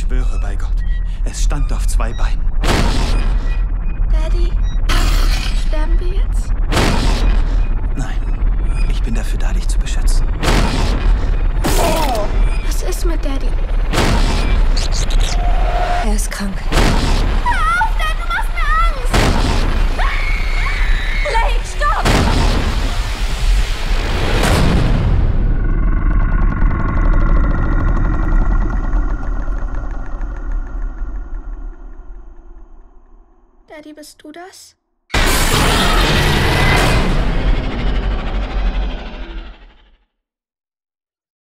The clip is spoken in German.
schwöre bei Gott, es stand auf 2 Beinen. Daddy, sterben wir jetzt? Nein, ich bin dafür da, dich zu beschützen. Was ist mit Daddy? Er ist krank. Hör auf, Dad, du machst mir Angst! Blake, stopp! Daddy, bist du das?